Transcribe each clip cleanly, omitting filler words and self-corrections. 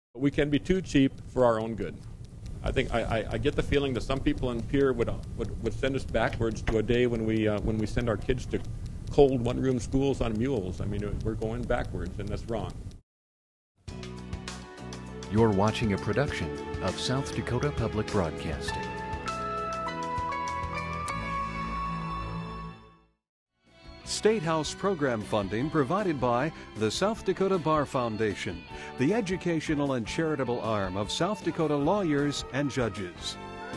We can be too cheap for our own good. I think I get the feeling that some people in Pierre would send us backwards to a day when we send our kids to cold one-room schools on mules. I mean, we're going backwards, and that's wrong. You're watching a production of South Dakota Public Broadcasting. State House program funding provided by the South Dakota Bar Foundation, the educational and charitable arm of South Dakota lawyers and judges.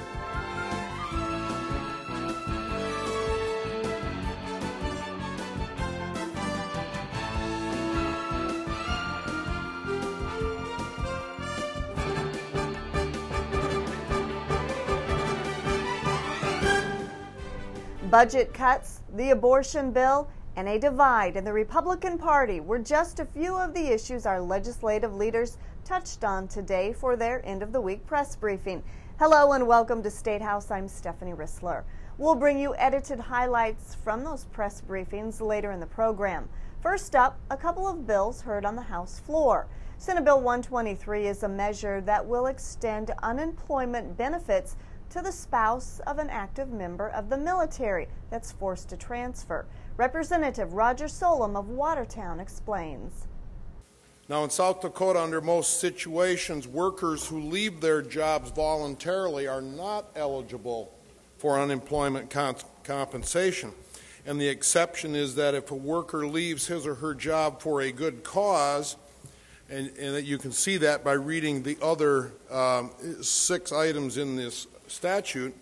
Budget cuts, the abortion bill, and a divide in the Republican Party were just a few of the issues our legislative leaders touched on today for their end-of-the-week press briefing. Hello and welcome to State House. I'm Stephanie Rissler. We'll bring you edited highlights from those press briefings later in the program. First up, a couple of bills heard on the House floor. Senate Bill 123 is a measure that will extend unemployment benefits to the spouse of an active member of the military that's forced to transfer. Representative Roger Solom of Watertown explains. Now in South Dakota, under most situations, workers who leave their jobs voluntarily are not eligible for unemployment compensation. And the exception is that if a worker leaves his or her job for a good cause, and that you can see that by reading the other 6 items in this statute,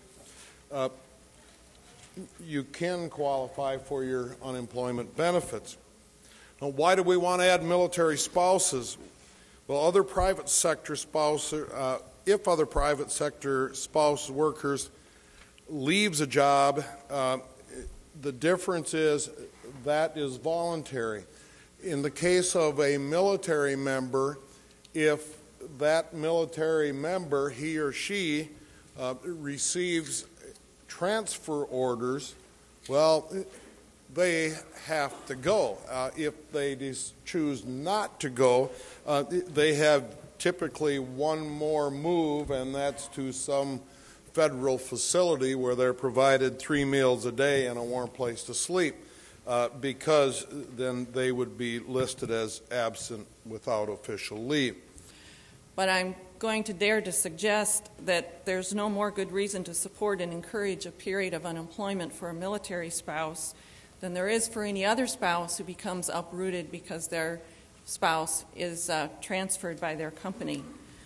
you can qualify for your unemployment benefits. Now, why do we want to add military spouses? Well, other private sector spouses, if other private sector spouse workers leaves a job, the difference is that is voluntary. In the case of a military member, if that military member, he or she, receives transfer orders, well, they have to go. If they choose not to go, they have typically one more move, and that's to some federal facility where they're provided 3 meals a day and a warm place to sleep, because then they would be listed as absent without official leave. But I'm going to dare to suggest that there's no more good reason to support and encourage a period of unemployment for a military spouse than there is for any other spouse who becomes uprooted because their spouse is transferred by their company.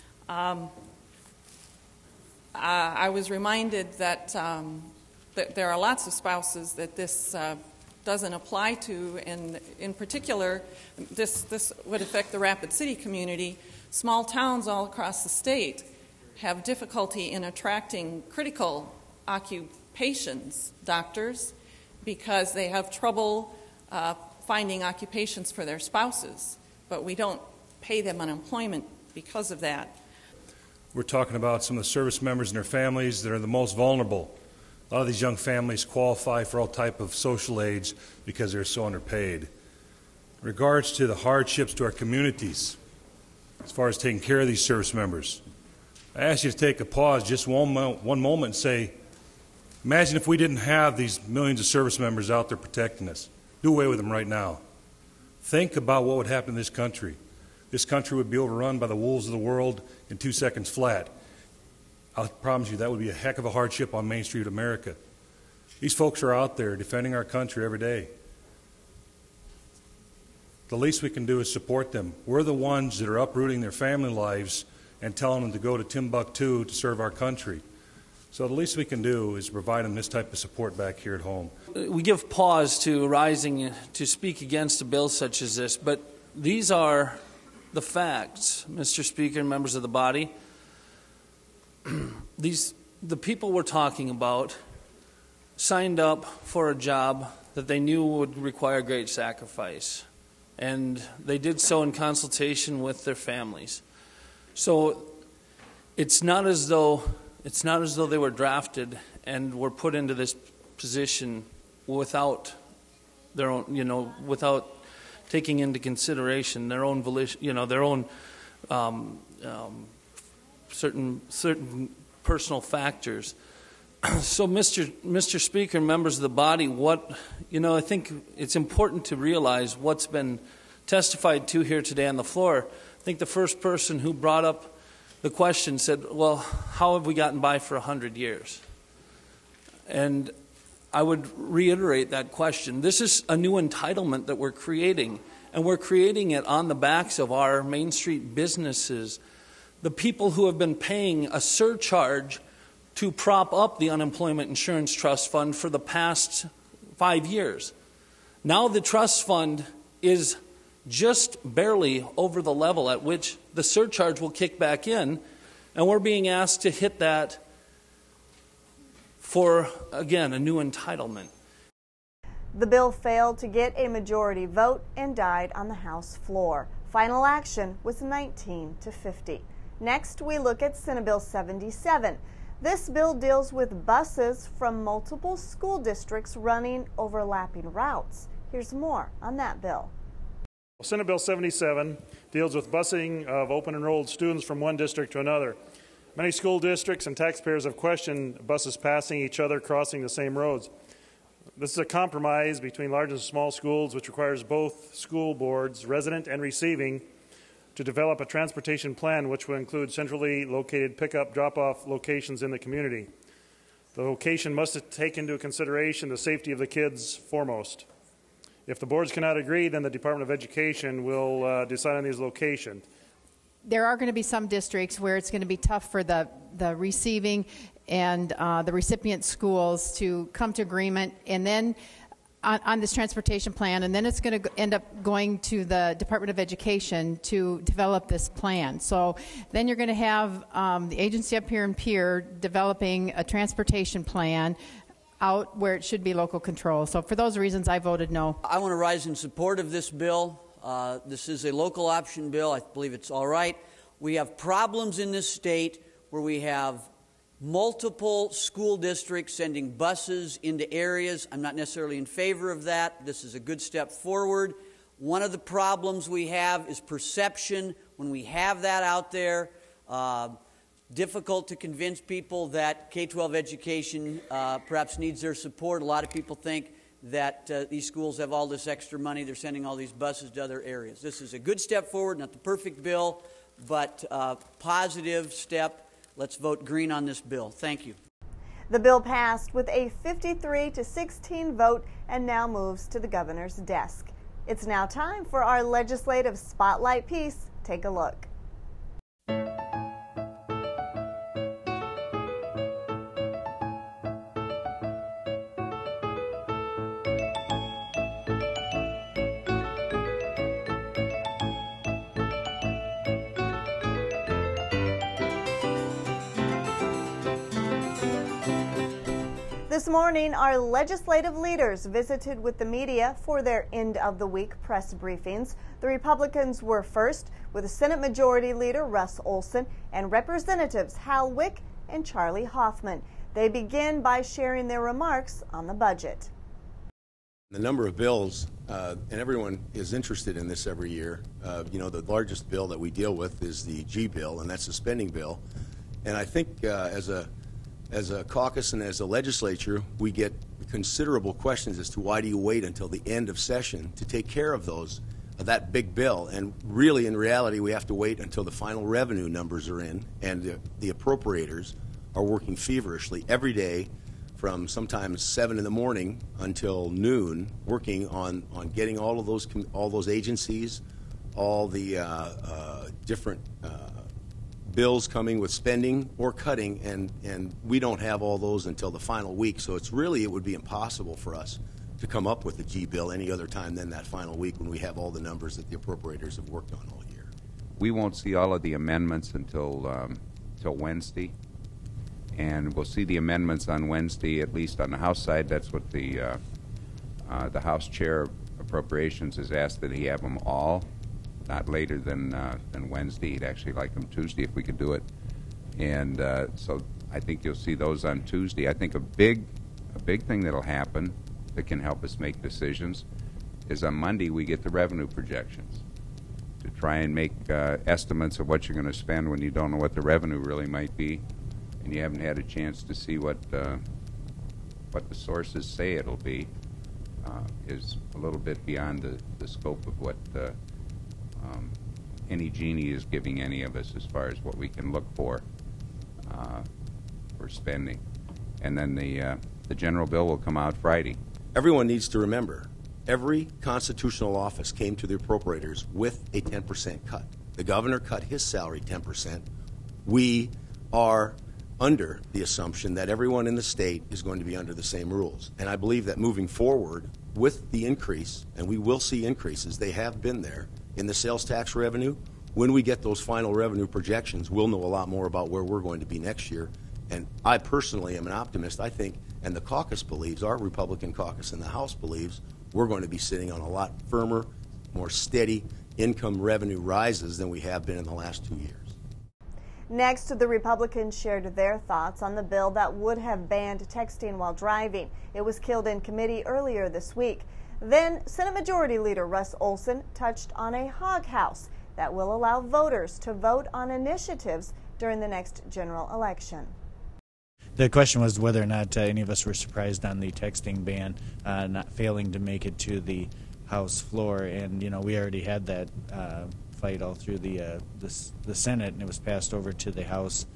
I was reminded that there are lots of spouses that this doesn't apply to, and in particular, this would affect the Rapid City community. Small towns all across the state have difficulty in attracting critical occupations, doctors, because they have trouble finding occupations for their spouses, but we don't pay them unemployment because of that. We're talking about some of the service members and their families that are the most vulnerable. A lot of these young families qualify for all type of social aids because they're so underpaid. In regards to the hardships to our communities, as far as taking care of these service members, I ask you to take a pause just one moment and say, imagine if we didn't have these millions of service members out there protecting us. Do away with them right now. Think about what would happen in this country. This country would be overrun by the wolves of the world in 2 seconds flat. I promise you that would be a heck of a hardship on Main Street America. These folks are out there defending our country every day. The least we can do is support them. We're the ones that are uprooting their family lives and telling them to go to Timbuktu to serve our country. So the least we can do is provide them this type of support back here at home. We give pause to rising to speak against a bill such as this, but these are the facts, Mr. Speaker and members of the body. The people we're talking about signed up for a job that they knew would require great sacrifice, and they did so in consultation with their families. So it's not as though they were drafted and were put into this position without their own, without taking into consideration their own volition, their own certain personal factors. So, Mr. Speaker, members of the body, I think it's important to realize what's been testified to here today on the floor. I think the first person who brought up the question said, well, how have we gotten by for 100 years? And I would reiterate that question. This is a new entitlement that we're creating, and we're creating it on the backs of our Main Street businesses, the people who have been paying a surcharge to prop up the Unemployment Insurance Trust Fund for the past 5 years. Now the trust fund is just barely over the level at which the surcharge will kick back in, and we're being asked to hit that for, again, a new entitlement. The bill failed to get a majority vote and died on the House floor. Final action was 19-50. Next, we look at Senate Bill 77. This bill deals with buses from multiple school districts running overlapping routes. Here's more on that bill. Senate Bill 77 deals with busing of open enrolled students from one district to another. Many school districts and taxpayers have questioned buses passing each other crossing the same roads. This is a compromise between large and small schools, which requires both school boards, resident and receiving, to develop a transportation plan which will include centrally located pickup drop-off locations in the community. The location must take into consideration the safety of the kids foremost. If the boards cannot agree, then the Department of Education will decide on these locations. There are going to be some districts where it's going to be tough for the receiving and the recipient schools to come to agreement, and then on this transportation plan, and then it's going to end up going to the Department of Education to develop this plan. So then you're going to have the agency up here in Pierre developing a transportation plan out where it should be local control. So for those reasons, I voted no. I want to rise in support of this bill. This is a local option bill. I believe it's all right. We have problems in this state where we have multiple school districts sending buses into areas. I'm not necessarily in favor of that. This is a good step forward. One of the problems we have is perception. When we have that out there, difficult to convince people that K-12 education perhaps needs their support. A lot of people think that these schools have all this extra money. They're sending all these buses to other areas. This is a good step forward, not the perfect bill, but a positive step. Let's vote green on this bill. Thank you. The bill passed with a 53-16 vote and now moves to the governor's desk. It's now time for our legislative spotlight piece. Take a look. This morning, our legislative leaders visited with the media for their end-of-the-week press briefings. The Republicans were first with Senate Majority Leader Russ Olson and Representatives Hal Wick and Charlie Hoffman. They begin by sharing their remarks on the budget. The number of bills, and everyone is interested in this every year. The largest bill that we deal with is the G bill, and that's the spending bill. And I think as a caucus and as a legislature, we get considerable questions as to why do you wait until the end of session to take care of that big bill. And really, in reality, we have to wait until the final revenue numbers are in, and the appropriators are working feverishly every day from sometimes 7 in the morning until noon, working on getting all those agencies, all the different bills coming with spending or cutting, and we don't have all those until the final week. So it would be impossible for us to come up with the G bill any other time than that final week when we have all the numbers that the appropriators have worked on all year. We won't see all of the amendments until Wednesday, and we'll see the amendments on Wednesday, at least on the House side. That's what the House Chair of Appropriations has asked, that he have them all. Not later than Wednesday. He'd actually like them Tuesday if we could do it. And so I think you'll see those on Tuesday. I think a big thing that'll happen that can help us make decisions is on Monday we get the revenue projections. try and make estimates of what you're going to spend when you don't know what the revenue really might be, and you haven't had a chance to see what the sources say it'll be, is a little bit beyond the scope of what any genie is giving any of us as far as what we can look for spending. And then the general bill will come out Friday. Everyone needs to remember, every constitutional office came to the appropriators with a 10% cut. The governor cut his salary 10%. We are under the assumption that everyone in the state is going to be under the same rules. And I believe that moving forward with the increase, and we will see increases, they have been there, in the sales tax revenue, when we get those final revenue projections, we'll know a lot more about where we're going to be next year. And I personally am an optimist. I think, and the caucus believes, our Republican caucus in the House believes, we're going to be sitting on a lot firmer, more steady income revenue rises than we have been in the last 2 years. Next, the Republicans shared their thoughts on the bill that would have banned texting while driving. It was killed in committee earlier this week. Then, Senate Majority Leader Russ Olson touched on a hog house that will allow voters to vote on initiatives during the next general election. The question was whether or not any of us were surprised on the texting ban not failing to make it to the House floor, and we already had that fight all through the Senate, and it was passed over to the House.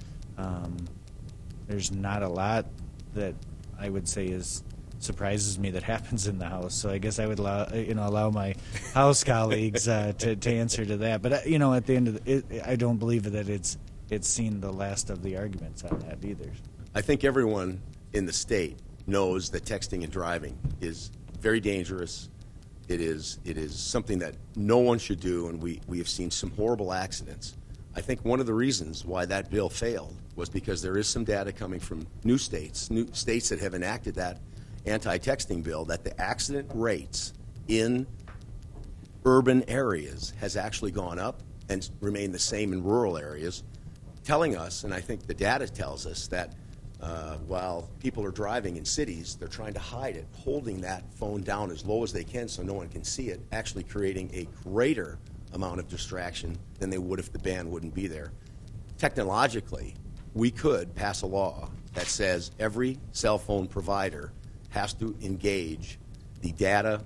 There's not a lot that I would say surprises me that happens in the House, so I guess I would allow my House colleagues to answer to that. But at the end of it, I don't believe that it's seen the last of the arguments on that either. I think everyone in the state knows that texting and driving is very dangerous. It is something that no one should do, and we have seen some horrible accidents. I think one of the reasons why that bill failed was because there is some data coming from new states that have enacted that anti-texting bill, that the accident rates in urban areas has actually gone up and remained the same in rural areas, telling us, and I think the data tells us, that while people are driving in cities, they're trying to hide it, holding that phone down as low as they can so no one can see it, actually creating a greater amount of distraction than they would if the ban wouldn't be there. Technologically, we could pass a law that says every cell phone provider has to engage the data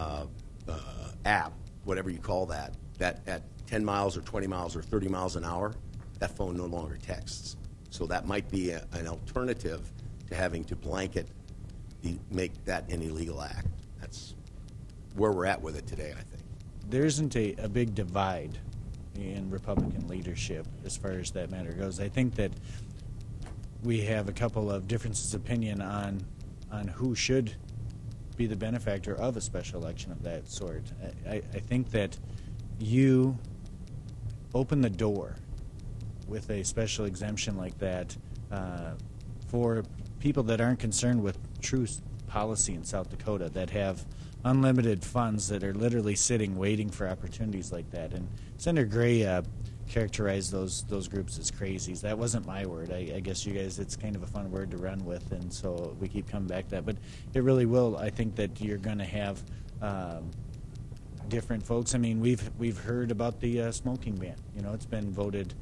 app, whatever you call that at 10 miles or 20 miles or 30 miles an hour, that phone no longer texts. So that might be an alternative to having to blanket make that an illegal act. That's where we're at with it today, I think. There isn't a big divide in Republican leadership as far as that matter goes. I think that we have a couple of differences of opinion on who should be the benefactor of a special election of that sort. I think that you open the door with a special exemption like that for people that aren't concerned with true policy in South Dakota, that have unlimited funds, that are literally sitting waiting for opportunities like that. And Senator Gray characterized those groups as crazies. That wasn't my word. I guess you guys, it's kind of a fun word to run with, and so we keep coming back to that. But it really will. I think that you're going to have different folks. I mean, we've heard about the smoking ban. It's been voted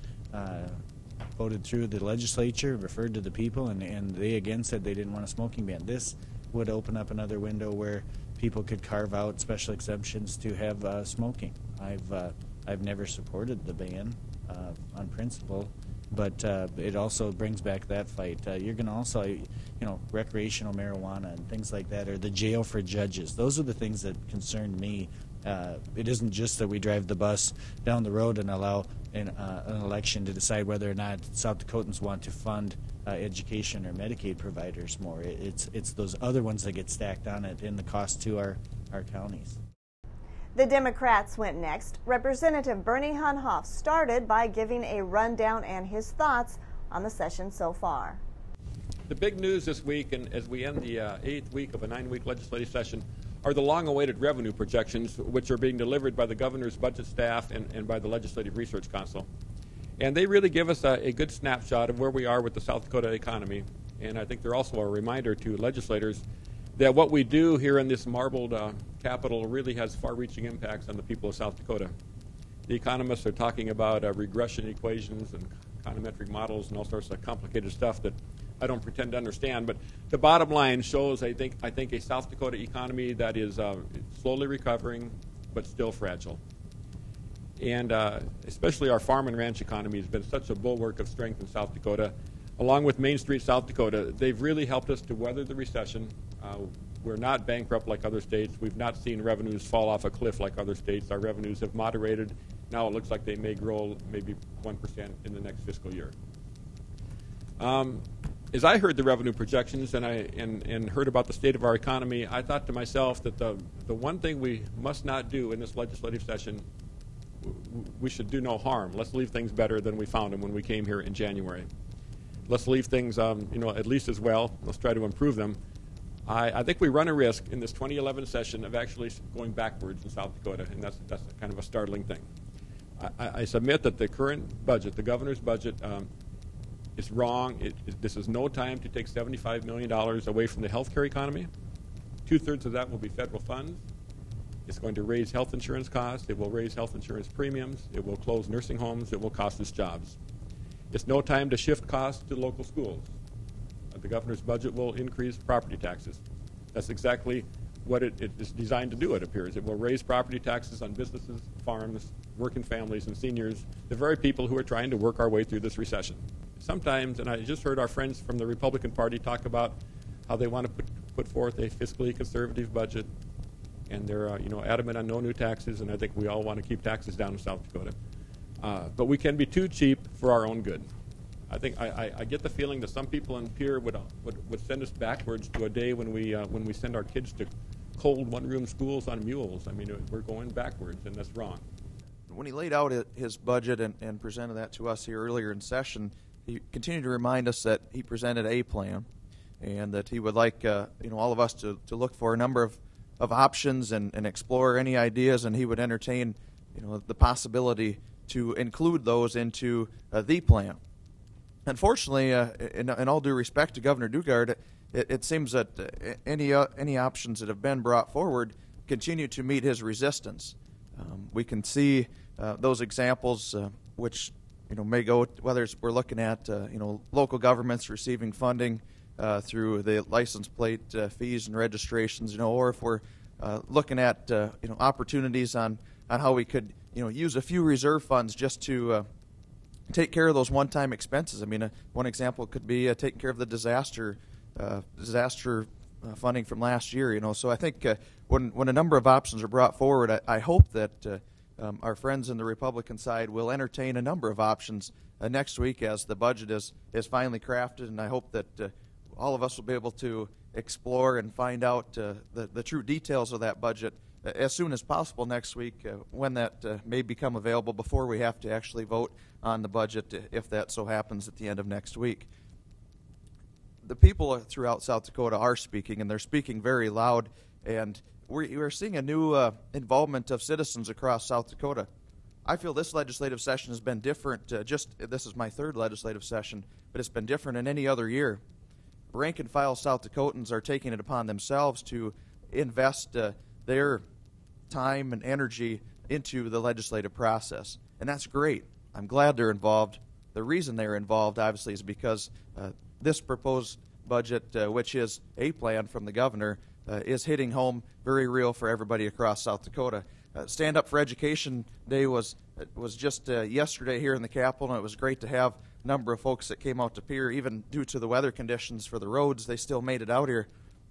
through the legislature, referred to the people, and they again said they didn't want a smoking ban. This would open up another window where people could carve out special exemptions to have smoking. I've never supported the ban on principle, but it also brings back that fight. You're going to also, recreational marijuana and things like that, or the jail for judges. Those are the things that concern me. It isn't just that we drive the bus down the road and allow an election to decide whether or not South Dakotans want to fund education or Medicaid providers more. It's those other ones that get stacked on it in the cost to our counties. The Democrats went next. Representative Bernie Hunhoff started by giving a rundown and his thoughts on the session so far. The big news this week, and as we end the 8th week of a 9-week legislative session, are the long-awaited revenue projections, which are being delivered by the governor's budget staff and by the Legislative Research Council. And they really give us a good snapshot of where we are with the South Dakota economy. And I think they're also a reminder to legislators that what we do here in this marbled capital really has far-reaching impacts on the people of South Dakota. The economists are talking about regression equations and econometric models and all sorts of complicated stuff that I don't pretend to understand. But the bottom line shows, I think a South Dakota economy that is slowly recovering but still fragile. And especially our farm and ranch economy has been such a bulwark of strength in South Dakota. Along with Main Street South Dakota, they've really helped us to weather the recession. We're not bankrupt like other states. We've not seen revenues fall off a cliff like other states. Our revenues have moderated. Now it looks like they may grow maybe 1% in the next fiscal year. As I heard the revenue projections and heard about the state of our economy, I thought to myself that the one thing we must not do in this legislative session, we should do no harm. Let's leave things better than we found them when we came here in January. Let's leave things at least as well. Let's try to improve them. I think we run a risk in this 2011 session of actually going backwards in South Dakota, and that's kind of a startling thing. I submit that the current budget, the governor's budget, is wrong. This is no time to take $75 million away from the healthcare economy. 2/3 of that will be federal funds. It's going to raise health insurance costs. It will raise health insurance premiums. It will close nursing homes. It will cost us jobs. It's no time to shift costs to local schools. The governor's budget will increase property taxes. That's exactly what it is designed to do, it appears. It will raise property taxes on businesses, farms, working families, and seniors, the very people who are trying to work our way through this recession. Sometimes, and I just heard our friends from the Republican Party talk about how they want to put forth a fiscally conservative budget, and they're adamant on no new taxes, and I think we all want to keep taxes down in South Dakota. But we can be too cheap for our own good. I think I get the feeling that some people in Pierre would send us backwards to a day when we send our kids to cold one-room schools on mules. I mean, we're going backwards, and that's wrong. When he laid out his budget and presented that to us here earlier in session, he continued to remind us that he presented a plan, and that he would like all of us to look for a number of options and explore any ideas, and he would entertain the possibility to include those into the plan. Unfortunately, in all due respect to Governor Daugaard, it seems that any options that have been brought forward continue to meet his resistance. We can see those examples, which may go whether we're looking at local governments receiving funding through the license plate fees and registrations, or if we're looking at opportunities on how we could use a few reserve funds just to take care of those one-time expenses. I mean, one example could be taking care of the disaster funding from last year. So I think when a number of options are brought forward, I hope that our friends in the Republican side will entertain a number of options next week as the budget is finally crafted, and I hope that all of us will be able to explore and find out the true details of that budget as soon as possible next week, when that may become available, before we have to actually vote on the budget, if that so happens at the end of next week. The people throughout South Dakota are speaking, and they're speaking very loud, and we're seeing a new involvement of citizens across South Dakota. I feel this legislative session has been different. This is my third legislative session, but it's been different than any other year. Rank and file South Dakotans are taking it upon themselves to invest their time and energy into the legislative process, and that's great. I'm glad they're involved. The reason they're involved, obviously, is because this proposed budget, which is a plan from the governor, is hitting home very real for everybody across South Dakota. Stand Up for Education Day was just yesterday here in the Capitol, and it was great to have a number of folks that came out to Pierre. Even due to the weather conditions for the roads, they still made it out here.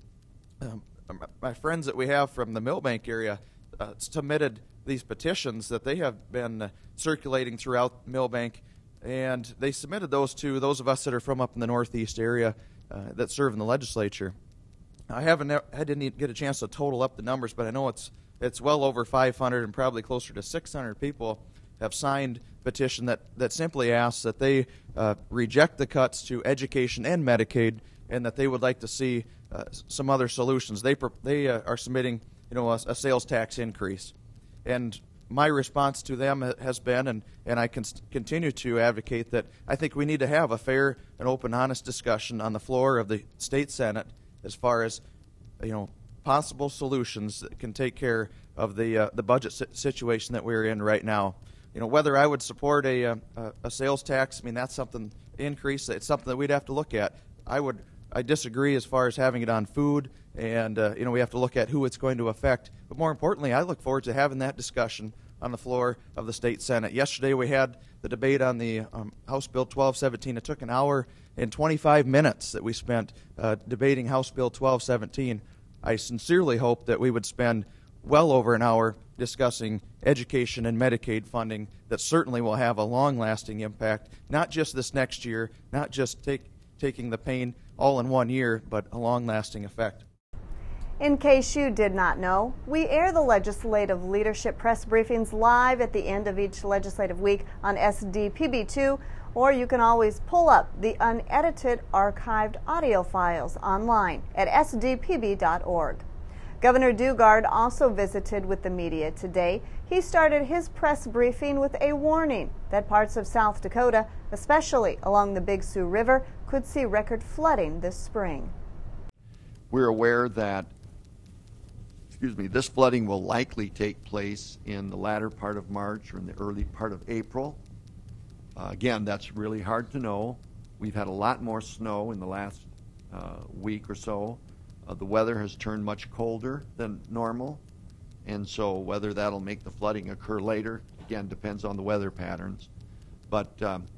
My friends that we have from the Millbank area submitted these petitions that they have been circulating throughout Millbank, and they submitted those to those of us that are from up in the northeast area that serve in the legislature. I didn't get a chance to total up the numbers, but I know it's well over 500 and probably closer to 600 people have signed a petition that simply asks that they reject the cuts to education and Medicaid, and that they would like to see some other solutions. They are submitting a sales tax increase, and my response to them has been, and I can continue to advocate, that I think we need to have a fair and open, honest discussion on the floor of the state Senate as far as possible solutions that can take care of the budget situation that we're in right now. whether I would support a sales tax, I mean, that's something increase. It's something that we'd have to look at. I disagree as far as having it on food, and we have to look at who it's going to affect. But more importantly, I look forward to having that discussion on the floor of the state Senate. Yesterday we had the debate on the House Bill 1217. It took an hour and 25 minutes that we spent debating House Bill 1217. I sincerely hope that we would spend well over an hour discussing education and Medicaid funding that certainly will have a long-lasting impact, not just this next year, not just taking the pain all in 1 year, but a long-lasting effect. In case you did not know, we air the legislative leadership press briefings live at the end of each legislative week on SDPB2, or you can always pull up the unedited archived audio files online at sdpb.org. Governor Daugaard also visited with the media today. He started his press briefing with a warning that parts of South Dakota, especially along the Big Sioux River, could see record flooding this spring. We're aware that this flooding will likely take place in the latter part of March or in the early part of April. Again, that's really hard to know. We've had a lot more snow in the last week or so. The weather has turned much colder than normal, and so whether that'll make the flooding occur later, again, depends on the weather patterns. But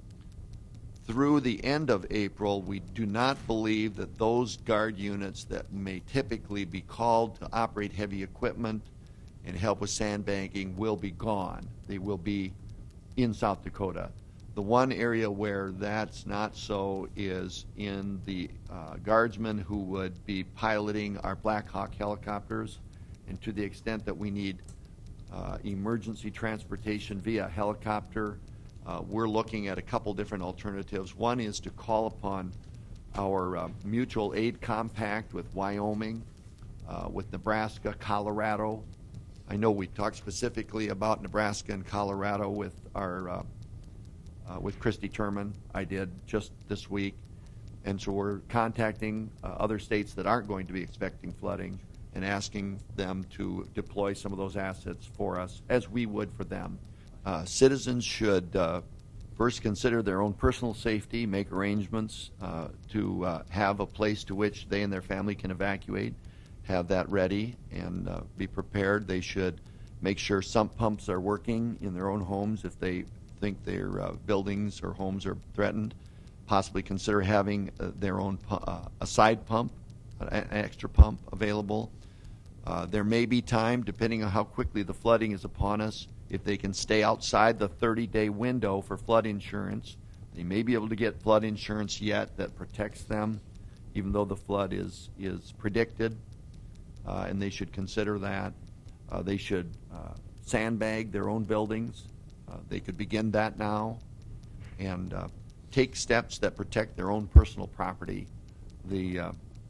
through the end of April, we do not believe that those guard units that may typically be called to operate heavy equipment and help with sandbanking will be gone. They will be in South Dakota. The one area where that's not so is in the guardsmen who would be piloting our Black Hawk helicopters, and to the extent that we need emergency transportation via helicopter, we're looking at a couple different alternatives. One is to call upon our mutual aid compact with Wyoming, with Nebraska, Colorado. I know we talked specifically about Nebraska and Colorado with our with Christy Turman. I did just this week, and so we're contacting other states that aren't going to be expecting flooding and asking them to deploy some of those assets for us as we would for them. Citizens should first consider their own personal safety, make arrangements to have a place to which they and their family can evacuate, have that ready, and be prepared. They should make sure sump pumps are working in their own homes if they think their buildings or homes are threatened. Possibly consider having their own a side pump, an extra pump available. There may be time, depending on how quickly the flooding is upon us, if they can stay outside the 30-day window for flood insurance. They may be able to get flood insurance yet that protects them, even though the flood is predicted, and they should consider that. They should sandbag their own buildings. They could begin that now and take steps that protect their own personal property. The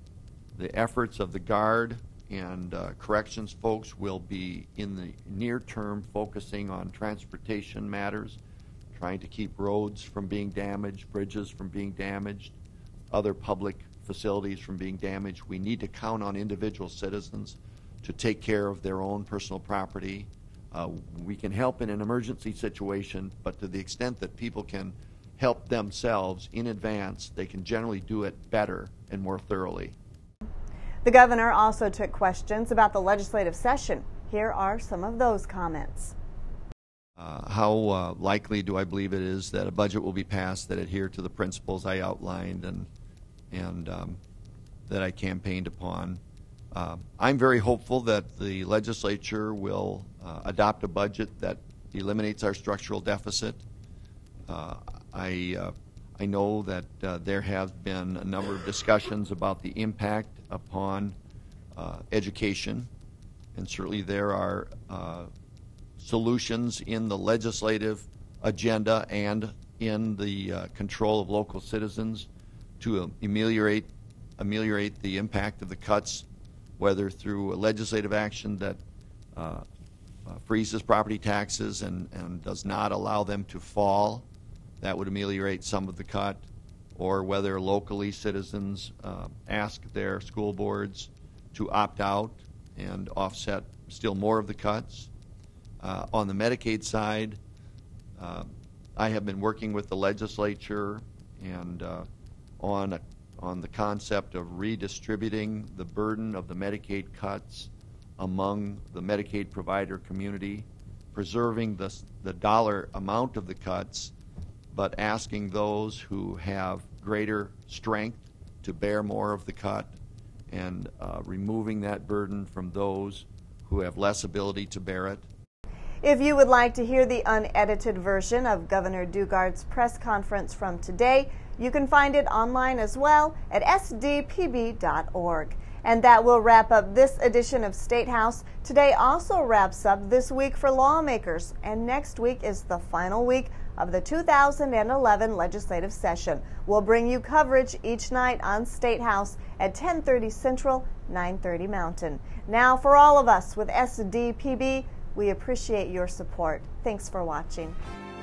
efforts of the Guard and corrections folks will be in the near term focusing on transportation matters, trying to keep roads from being damaged, bridges from being damaged, other public facilities from being damaged. We need to count on individual citizens to take care of their own personal property. We can help in an emergency situation, but to the extent that people can help themselves in advance, they can generally do it better and more thoroughly. The governor also took questions about the legislative session. Here are some of those comments. How likely do I believe it is that a budget will be passed that adhere to the principles I outlined and that I campaigned upon? I'm very hopeful that the legislature will adopt a budget that eliminates our structural deficit. I know that there have been a number of discussions about the impact upon education, and certainly there are solutions in the legislative agenda and in the control of local citizens to ameliorate the impact of the cuts, whether through a legislative action that freezes property taxes and does not allow them to fall. That would ameliorate some of the cut, or whether locally citizens ask their school boards to opt out and offset still more of the cuts. On the Medicaid side, I have been working with the legislature and on the concept of redistributing the burden of the Medicaid cuts among the Medicaid provider community, preserving the dollar amount of the cuts, but asking those who have greater strength to bear more of the cut, and removing that burden from those who have less ability to bear it. If you would like to hear the unedited version of Governor Daugaard's press conference from today, you can find it online as well at sdpb.org. And that will wrap up this edition of State House. Today also wraps up this week for lawmakers, and next week is the final week of the 2011 legislative session. We'll bring you coverage each night on State House at 10:30 Central, 9:30 Mountain. Now, for all of us with SDPB, we appreciate your support. Thanks for watching.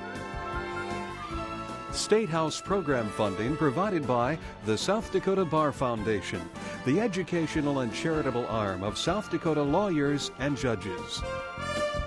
State House program funding provided by the South Dakota Bar Foundation, the educational and charitable arm of South Dakota lawyers and judges.